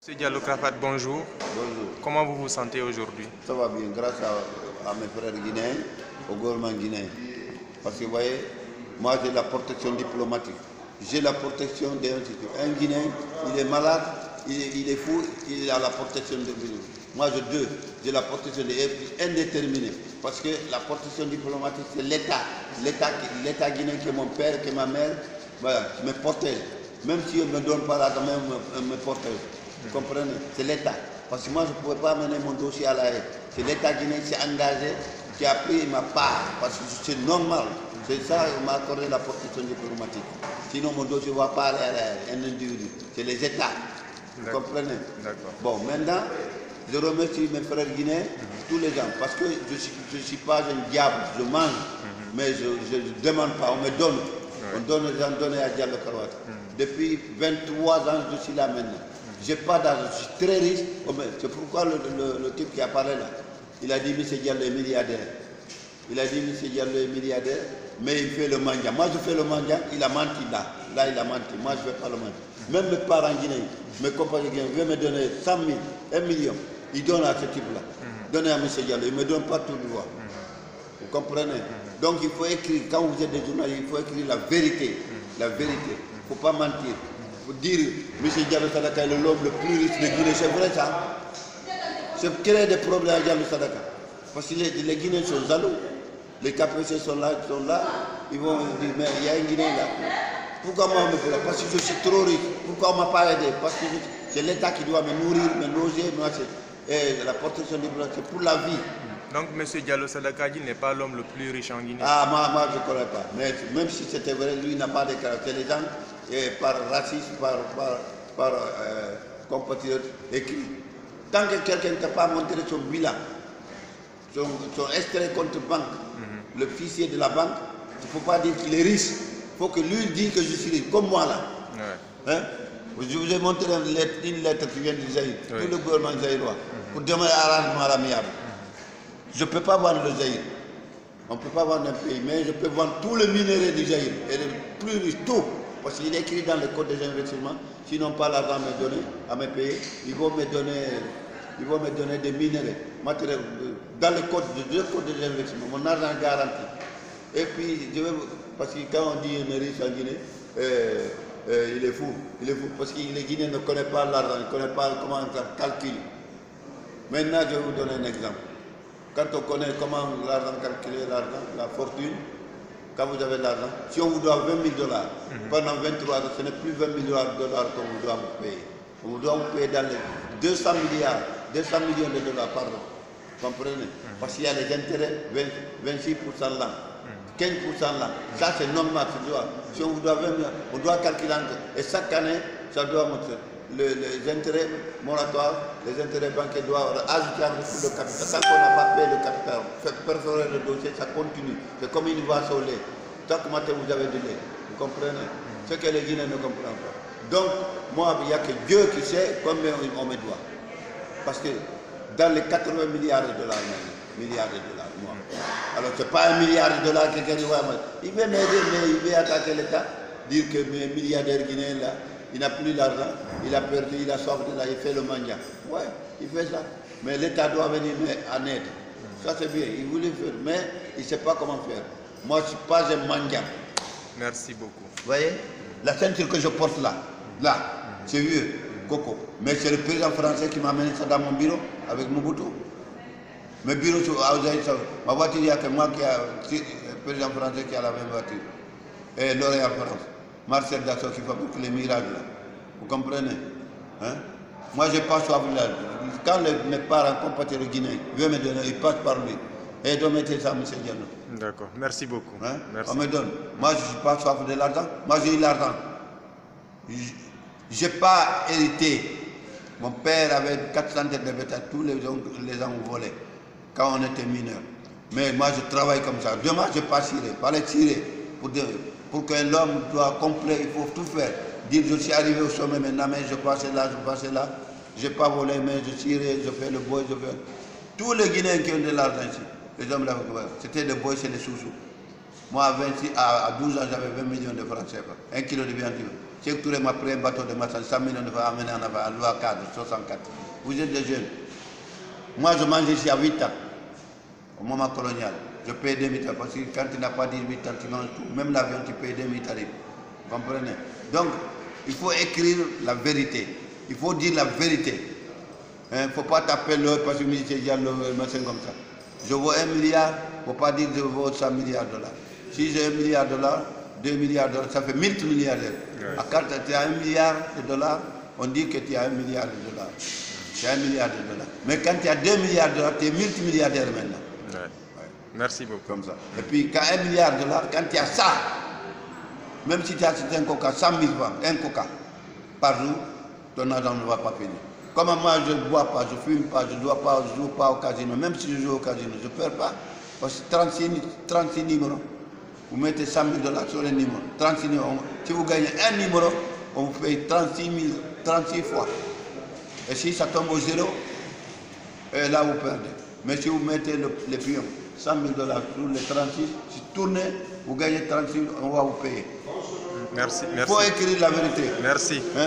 Monsieur Diallo Krafat, bonjour. Bonjour. Comment vous vous sentez aujourd'hui? Ça va bien, grâce à mes frères guinéens, au gouvernement guinéen. Parce que vous voyez, moi j'ai la protection diplomatique. J'ai la protection d'un institut. Un Guinéen, il est malade, il est fou, il a la protection de moi j'ai la protection indéterminée. Parce que la protection diplomatique, c'est l'État. L'État guinéen qui est mon père, qui est ma mère, voilà, qui me protège. Même si on ne me donne pas l'argent, même me protège. Vous comprenez? C'est l'État. Parce que moi, je ne pouvais pas mener mon dossier à la haie. C'est l'État guinéen qui s'est engagé, qui a pris ma part. Parce que c'est normal. C'est ça qui m'a accordé la protection diplomatique. Sinon, mon dossier ne va pas aller à la haie, un individu. C'est les États. Vous comprenez? Bon, maintenant, je remercie mes frères guinéens, tous les gens. Parce que je ne suis pas un diable, je mange. Mais je ne demande pas, on me donne. On donne, j'en donne à Diallo Krafat. Depuis 23 ans, je suis là maintenant. Je n'ai pas d'argent, je suis très riche. C'est pourquoi le type qui a parlé là, il a dit M. Diallo est milliardaire. Il a dit M. Diallo est milliardaire, mais il fait le manja. Moi je fais le manja, il a menti là. Là il a menti, moi je ne fais pas le manja. Même mes parents guinéens, mes compagnons guinéens veulent me donner 100 000, 1 million. Ils donnent à ce type-là. Donnez à M. Diallo, il ne me donne pas tout le droit. Vous comprenez? Donc il faut écrire, quand vous êtes des journalistes, il faut écrire la vérité. La vérité. Il ne faut pas mentir. Pour dire M. Diallo Sadaka est l'homme le plus riche de Guinée, c'est vrai ça? C'est créer des problèmes à Diallo Sadaka. Parce que les Guinéens sont jaloux. Les capricieux sont là, ils vont dire, mais il y a un Guinéen là. Pourquoi moi on me fait là? Parce que je suis trop riche. Pourquoi on ne m'a pas aidé? Parce que c'est l'État qui doit me nourrir, me loger, et la protection diplomatique, c'est pour la vie. Donc M. Diallo Sadaka n'est pas l'homme le plus riche en Guinée? Ah, moi je ne connais pas. Mais même si c'était vrai, lui n'a pas de caractère. Les gens, par racisme, par compatriotes, écrit. Tant que quelqu'un ne t'a pas montré son bilan, son extrait contre banque, le fichier de la banque, il ne faut pas dire qu'il est riche. Il faut que lui dise que je suis riche, comme moi là. Hein? Je vous ai montré une lettre qui vient du Zaïre, tout le gouvernement zaïrois, pour demander un arrangement à l'amiable. Je ne peux pas vendre le Zaïre. On ne peut pas vendre un pays, mais je peux vendre tout le minerai du Zaïre. Et le plus riche, tout. Parce qu'il est écrit dans le code des investissements, s'ils n'ont pas l'argent à me donner, à me payer, ils vont me donner des minerais, matériels. Dans le code des investissements, mon argent est garanti. Et puis, parce que quand on dit un riche en Guinée, il est fou. Il est fou parce que les Guinéens ne connaissent pas l'argent, ils ne connaissent pas comment on calcule. Maintenant, je vais vous donner un exemple. Quand on connaît comment l'argent calculer, l'argent, la fortune, quand vous avez de l'argent, si on vous doit 20 000 $, pendant 23 ans, ce n'est plus 20 000 $ qu'on vous doit vous payer. On vous doit vous payer dans les 200 millions de dollars, pardon. Vous comprenez? Parce qu'il y a les intérêts, 26% là, 15% là. Ça c'est normal, si on vous doit 20 000 $, on doit calculer. Et chaque année, ça doit montrer. Les intérêts moratoires, les intérêts bancaires doivent ajouter un peu de capital. Tant qu'on n'a pas payé le capital, perforer le dossier, ça continue. C'est comme une vache au lait. Chaque matin, vous avez du lait. Vous comprenez? Ce que les Guinéens ne comprennent pas. Donc, moi, il n'y a que Dieu qui sait combien on me doit. Parce que dans les 80 milliards de dollars, moi. Alors, ce n'est pas 1 milliard de dollars que quelqu'un dit, il veut m'aider, mais il veut attaquer l'État, dire que mes milliardaires guinéens là, il n'a plus d'argent, il a perdu, il a soif de là, il fait le manja. Ouais, il fait ça. Mais l'État doit venir en aide. Ça c'est bien, il voulait faire, mais il ne sait pas comment faire. Moi je ne suis pas un manja. Merci beaucoup. Vous voyez, la ceinture que je porte là, c'est vieux, Coco. Mais c'est le président français qui m'a amené ça dans mon bureau, avec Mobutu. Mes bureaux, ma voiture, il n'y a que moi qui a, le président français qui a la même voiture. Et L'Oréal France. Marcel Dassault qui fabrique les miracles. Vous comprenez? Hein? Moi, je passe soif là. Quand mes parents, compatriotes guinéens, veulent me donner, ils passent par lui. Et ils doivent mettre ça à M. Diallo. D'accord. Merci beaucoup. Hein? Merci. On me donne. Moi, je ne suis pas soif de l'argent. Moi, j'ai eu l'argent. Je n'ai pas hérité. Mon père avait 400 têtes de bétail. Tous les gens ont volé quand on était mineurs. Mais moi, je travaille comme ça. Demain, je ne vais pas tirer. Pas les tirer. Pour qu'un homme soit complet, il faut tout faire. Dire je suis arrivé au sommet maintenant, mais je passe là. Je n'ai pas volé, mais je tire, je fais le boy, je fais. Tous les Guinéens qui ont de l'argent ici, les hommes là, c'était des boys, c'est des sous-sous. Moi, à 12 ans, j'avais 20 millions de francs CFA. 1 kilo de viande. Cheikh Touré m'a pris un bateau de massage, 100 millions de fois amené en avant, à loi cadre, 64. Vous êtes des jeunes. Moi, je mange ici à 8 ans, au moment colonial. Je paye 2000 ans, parce que quand tu n'as pas 18 ans, tu manges tout. Même l'avion, tu payes 2000 tarifs. Vous comprenez? Donc, il faut écrire la vérité. Il faut dire la vérité. Il ne faut pas taper l'heure parce que ministre Diallo, machin comme ça. Je vaux 1 milliard, il ne faut pas dire que je vaux 100 milliards de dollars. Si j'ai 1 milliard de dollars, 2 milliards de dollars, ça fait 1000 milliardaires. Ouais. Quand tu as 1 milliard de dollars, on dit que tu as 1 milliard de dollars. Tu as 1 milliard de dollars. Mais quand tu as 2 milliards de dollars, tu es multimilliardaire maintenant. Ouais. Ouais. Merci beaucoup. Comme ça. Et puis, quand 1 milliard de dollars, quand tu as ça, même si tu as acheté un coca, 100 000 francs, un coca par jour, ton argent ne va pas finir. Comme moi, je ne bois pas, je ne fume pas, je ne joue pas au casino. Même si je joue au casino, je ne perds pas. Parce que 36 numéros. Vous mettez 100 000 dollars sur les numéros. 36 numéros. Si vous gagnez un numéro, on vous paye 36 fois. Et si ça tombe au zéro, et là vous perdez. Mais si vous mettez les pions, 100 000 dollars sur les 36, si vous tournez, vous gagnez 36, on va vous payer. Merci. Il faut écrire la vérité. Merci.